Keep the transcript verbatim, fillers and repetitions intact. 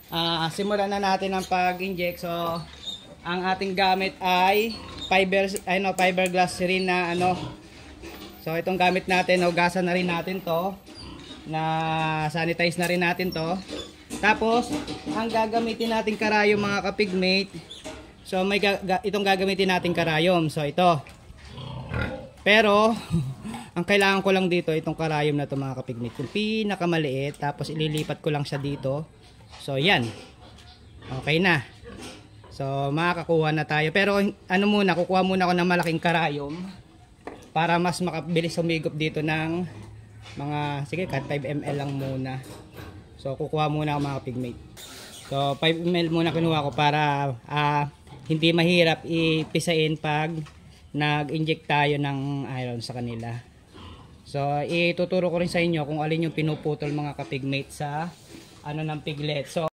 uh, simulan na natin ang pag-inject. So, ang ating gamit ay fiber, ano, fiberglass rin na ano. So, itong gamit natin, hugasan na rin natin to. Na sanitize na rin natin to. Tapos, ang gagamitin natin karayom mga kapigmate. So, may ga itong gagamitin natin karayom. So, ito. Pero, ang kailangan ko lang dito, itong karayom na to mga kapigmate. Yung pinakamaliit. Tapos, ililipat ko lang siya dito. So, yan. Okay na. So, makakakuha na tayo. Pero, ano muna, kukuha muna ako ng malaking karayom. Para mas makabilis humigop dito ng mga, sige, kahit five milliliters lang muna. So, kukuha muna ako mga pigmate. So, five milliliters muna kinuha ko para uh, hindi mahirap ipisain pag nag-inject tayo ng iron sa kanila. So, ituturo ko rin sa inyo kung alin yung pinuputol mga kapigmate sa ano ng piglet. So,